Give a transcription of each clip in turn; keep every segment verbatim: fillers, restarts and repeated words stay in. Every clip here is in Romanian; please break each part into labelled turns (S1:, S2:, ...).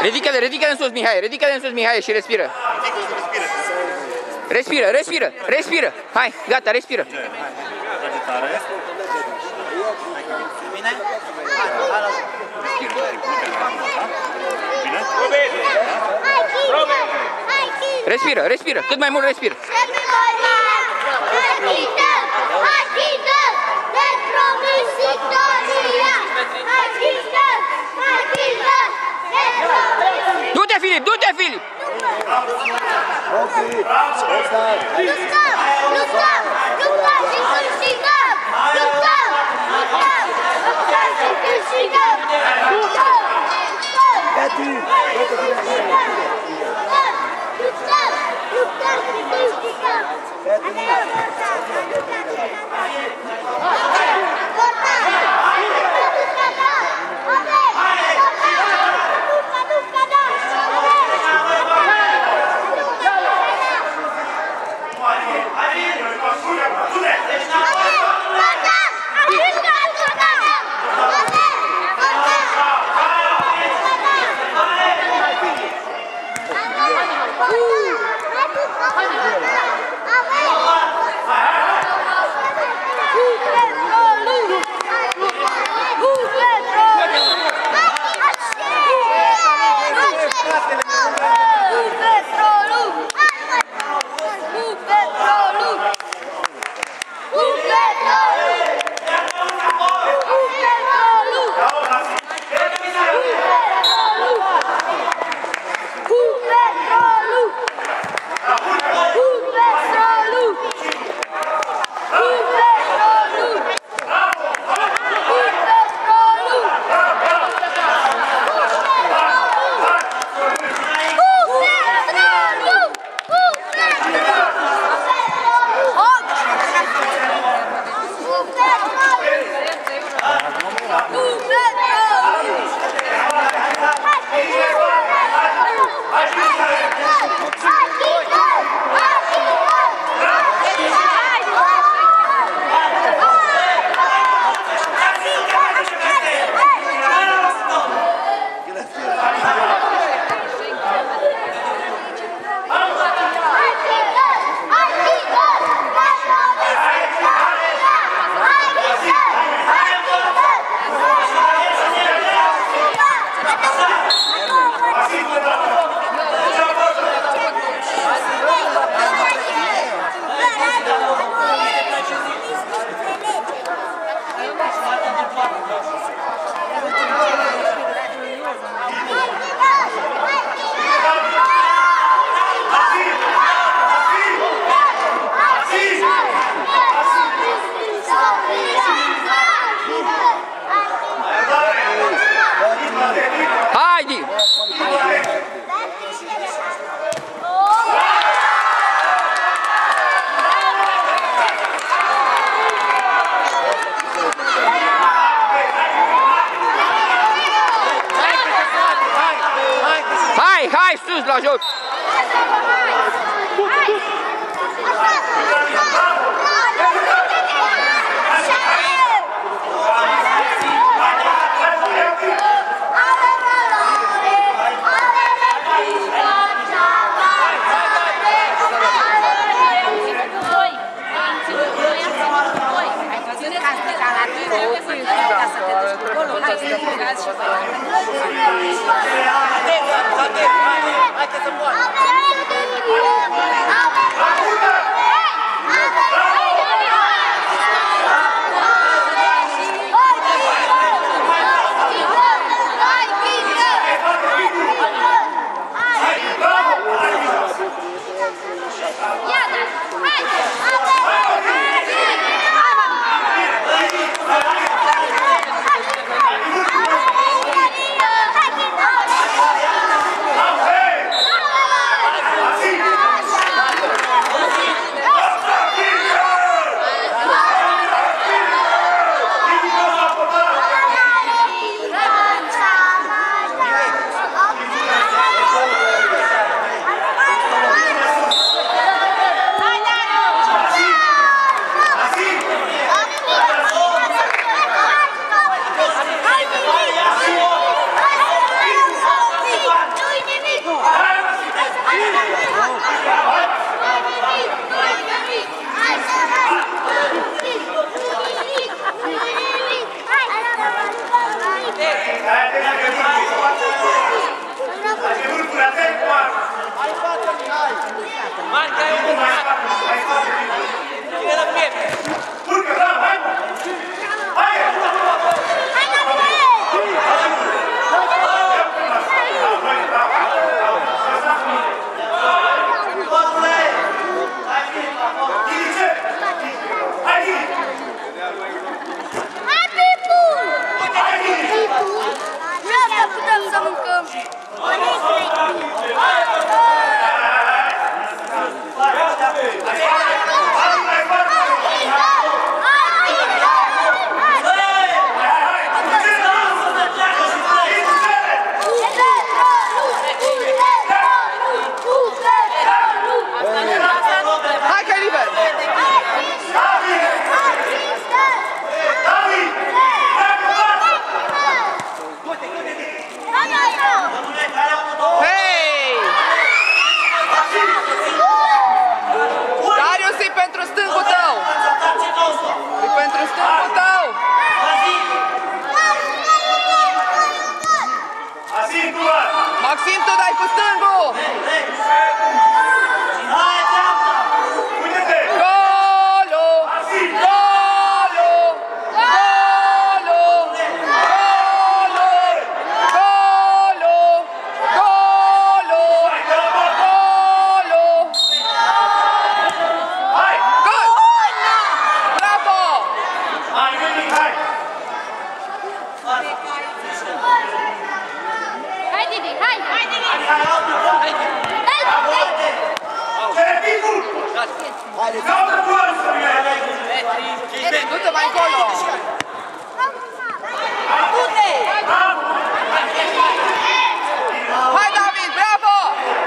S1: Ridică-te, ridică-te în sus, Mihai, ridică-te în sus, Mihai, și respiră. Respiră, respiră, respiră. Hai, gata, respiră. Respiră, respiră, cât mai mult respiră. Du-te, Filip, du-te, Filip! Hai, hai, sus la joc!
S2: Hai că se poate! mai încolo! Hai, David, bravo!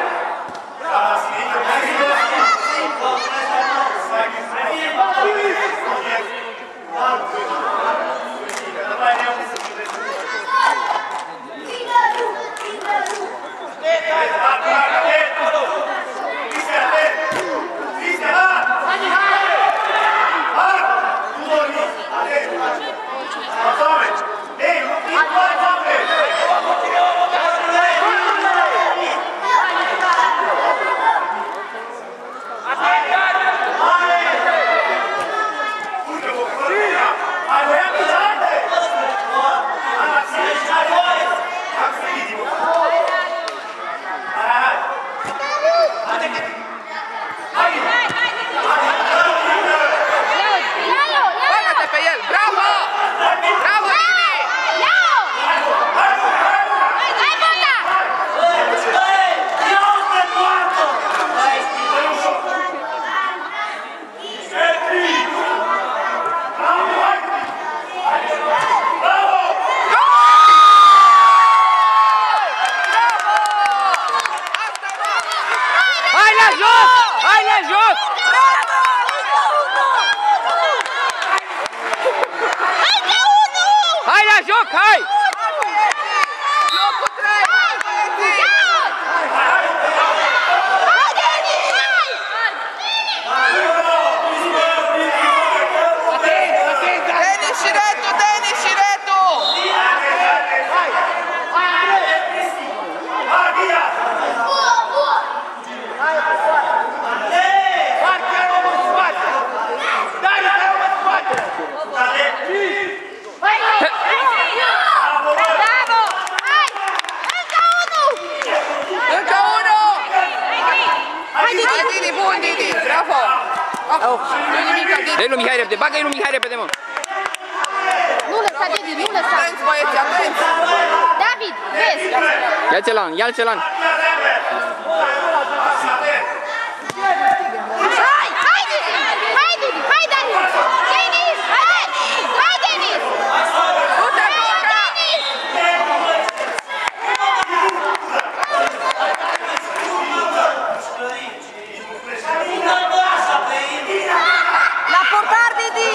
S1: Dă-i lui Mihai repede, bagă-i lui Mihai repede, mă!
S3: Nu lăsa, Dedi, nu lăsa!
S2: Atenți, băieți, atenți!
S3: David, vezi!
S1: Ia-ți lan, ia-ți lan!
S3: Hai, hai, Dedi! Hai, Dedi! Hai, Dani! Denis! Hai! Hai, Denis!
S2: Du-te, Luca!
S3: La portar, Dedi!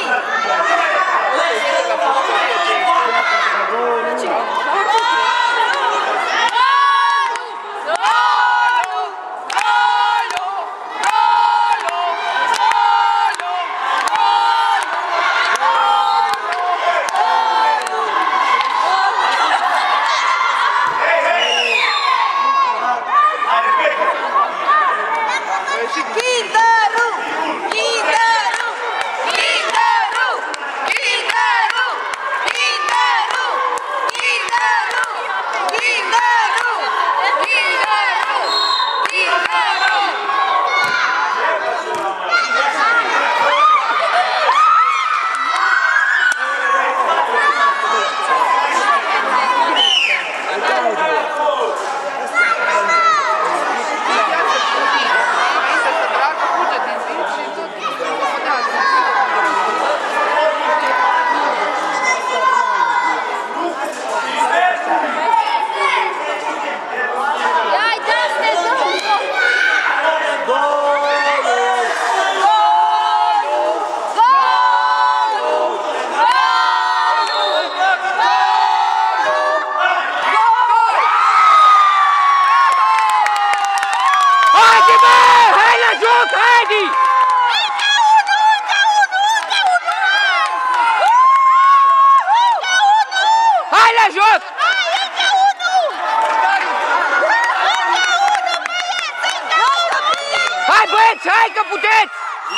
S1: Hai că puteți!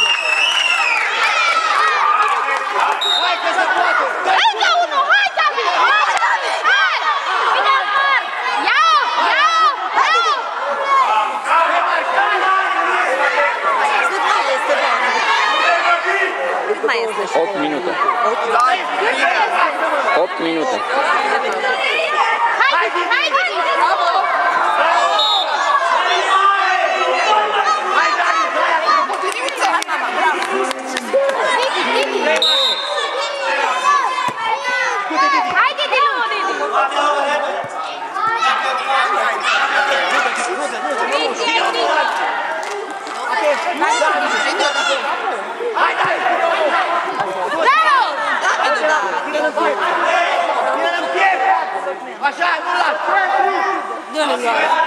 S2: Hai că se poate!
S3: Încă unul! Hai, David! Hai, David! Hai! Bine, Alvar! Ia-o! Ia-o! Ia-o!
S4: Cât mai este?
S1: opt minute. opt minute.
S3: Hai, hai, Didi!
S2: Bravo! Hai, Dani! Potrivit-se!
S3: Didi, Didi!
S2: Non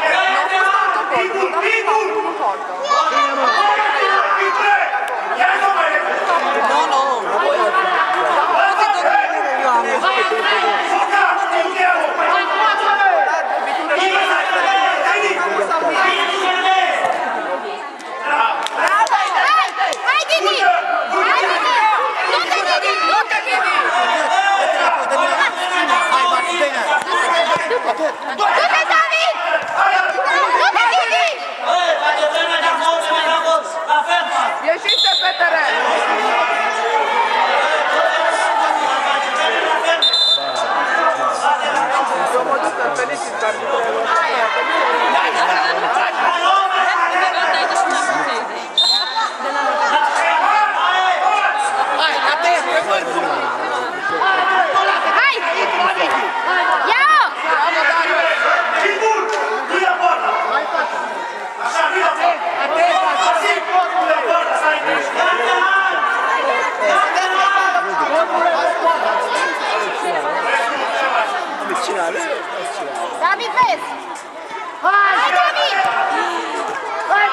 S2: No, no, no. Ieșiți pe teren! Eu mă duc să felicit cardiologul. Hai, atent, pe vârful!
S3: Hai! Ia-o!
S2: Bravo, Dariu!
S4: Nu-i aborda! Așa, nu-i aborda! Atent, atent! Nu-i aborda, stai aici!
S3: David, vezi! Hai, David! Hai,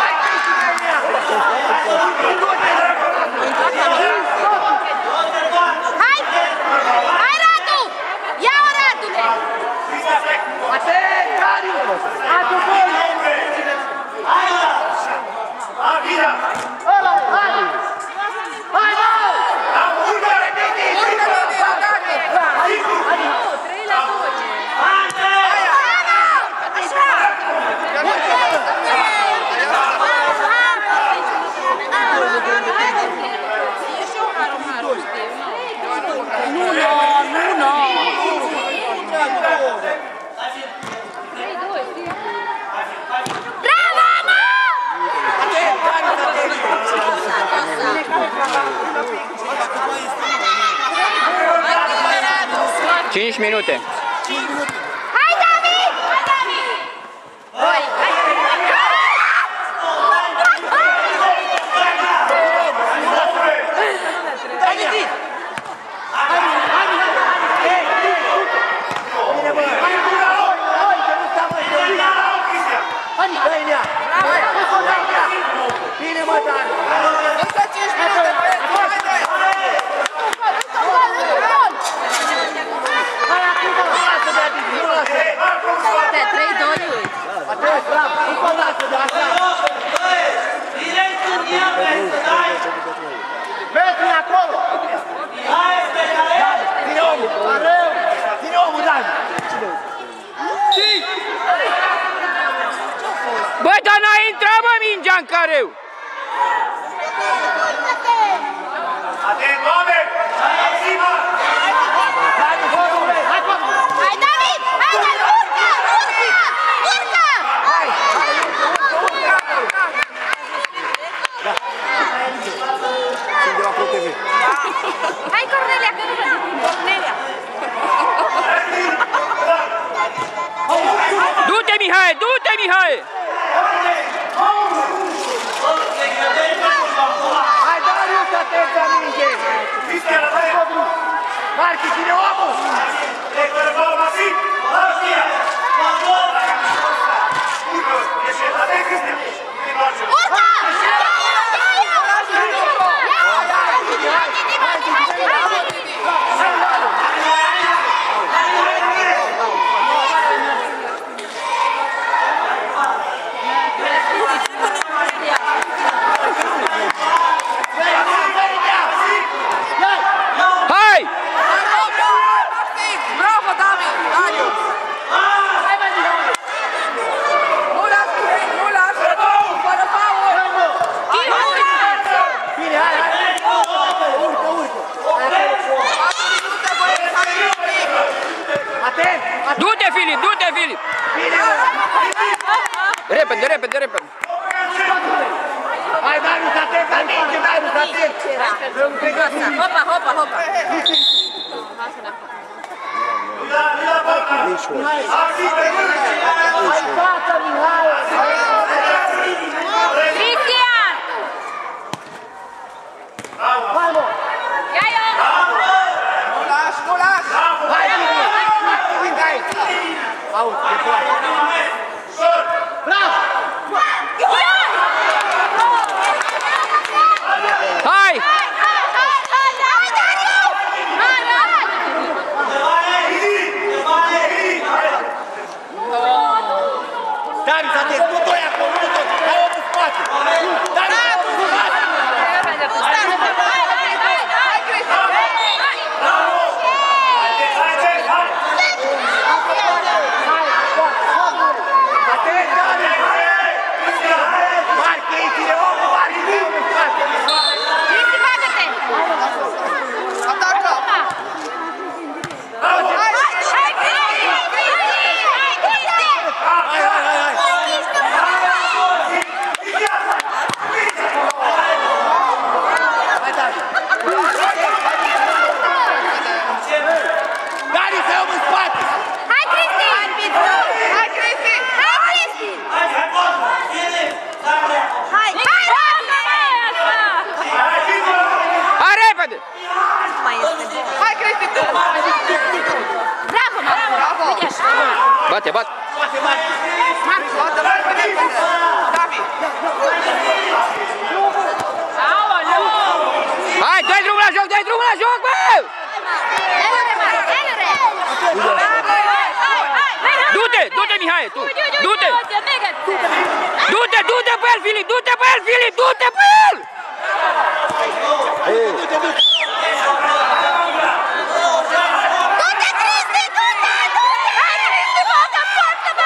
S3: Hai! Hai, Radu! Ia-o, Radule!
S2: Atent, Dariu! Adu gol!
S4: Hai, ăla! Hai, vina!
S2: Ăla, hai! Hai, mă! Urcă, Didi! Urcă, Didi, Dani! trei la doi!
S3: Nu, nu, nu, nu! Bravo, mă!
S1: cinci minute.
S3: Hai, David! Hai, David! Hai, hai!
S2: Bine, mă, Dan! Încă cinci minute, băieți! Hai, acum, nu lasă de Adi, nu lasă!
S3: trei doi.
S2: Atent, bravo, încă o lasă de așa! Mergi acolo! Ține omul! Ține omul, Dan!
S1: Bă, dar n-a intrat, mă, mingea în careu!
S4: Atent, oameni! Zi-mă!
S3: Hai, David! Hai, David! Urcă! Urcă! Urcă!
S2: Hai!
S3: Hai, Cornelia, că nu văd! Cornelia!
S1: Du-te, Mihai! Du-te, Mihai!
S2: Hai, Darius, atent la minge! Marchi, ține omul!
S3: Urcă!
S1: Hai!
S2: Bravo, David! Darius! Nu lași, nu lași! Fără faul! Bine, hai, hai! Urcă, urcă! patru minute, băieți, hai un pic! Atent!
S1: Du-te, Filip! Du-te, Filip!
S2: Bine, mă!
S1: Repede, repede, repede!
S2: Hai, Darius, atent la minge, Darius, atent!
S3: Hopa, hopa, hopa!
S2: Hai, față, Mihai!
S3: Cristian!
S2: Hai, mă!
S3: Ia-i-o!
S2: Nu lași, nu lași! Hai, bine! Uite aici! Auzi, de poate!
S3: Bravo, Marco! Uite așa!
S1: Bate, bate!
S3: Marco!
S2: Bate, bate, repede! Davi!
S3: Aoleu!
S1: Hai, dă-i drumul la joc, dă-i drumul la joc, bă!
S3: Elere, Marco, elere!
S1: Du-te, du-te, Mihai, tu! Du-te! Du-te, du-te pe el, Filip, du-te pe el, Filip, du-te pe el!
S3: Du-te, Cristi, du-te, du-te! Hai, Cristi, bagă foarte, bă!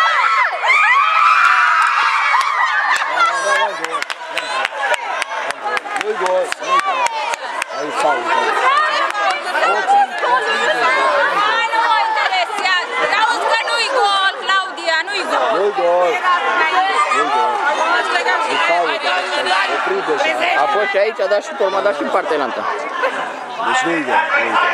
S5: Nu-i gol, nu-i gol. Ai fault.
S3: Hai, nu mă interesează! Auzi că nu-i gol, Claudia, nu-i gol!
S5: Nu-i gol. Nu-i gol. E fault. Oprit deja.
S1: A fost și aici, a dat și pe m-a dat și în partea elantă.
S5: Deci nu-i gol, nu-i gol.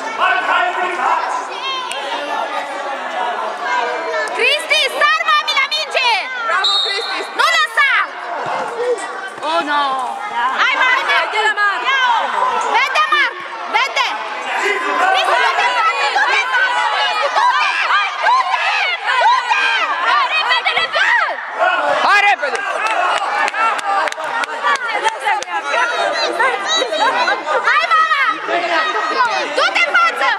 S3: Cristi, sar, mami, la minge!
S2: Bravo, Cristi!
S3: Nu lăsa! Oh, no! Hai, mami, vede la Marc! Vede, Marc! Vede! Cristi, du-te, du-te, du-te! Du-te! Du-te! Du-te! Hai, repede, repede!
S1: Hai, repede!
S3: Hai, mama! Du-te în față!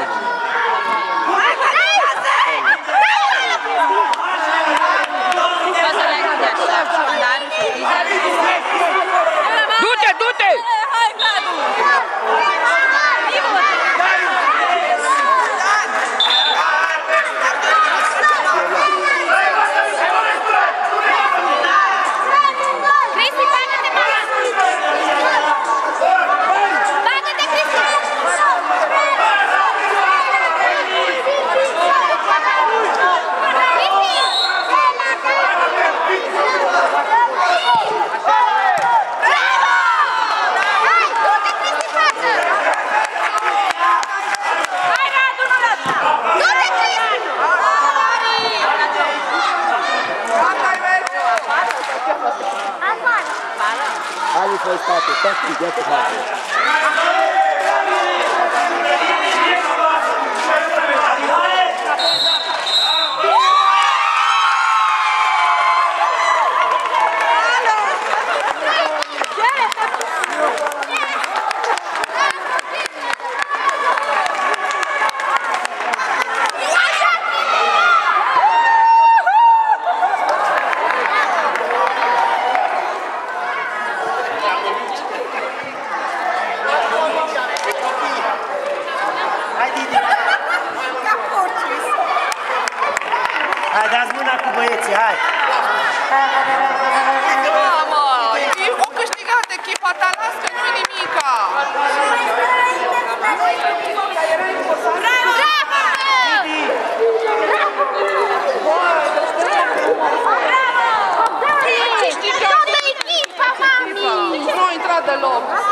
S1: Du-te, du-te!
S3: Hai, Vladu! Cristi, bagă-te, mama! Bagă-te, Cristi! Hai, du-te, Cristi, în față! Hai, Radu, nu lăsa! Du-te, Cristi!
S2: Gata, merge!
S5: Hai, fă spate, tactic, ia pe spate.
S6: Hai, dați mâna cu băieții, hai!
S2: Mamă! O câștigat echipa ta, las că nu-i nimica!
S3: Toată echipa, mami!
S2: Nu a intrat deloc!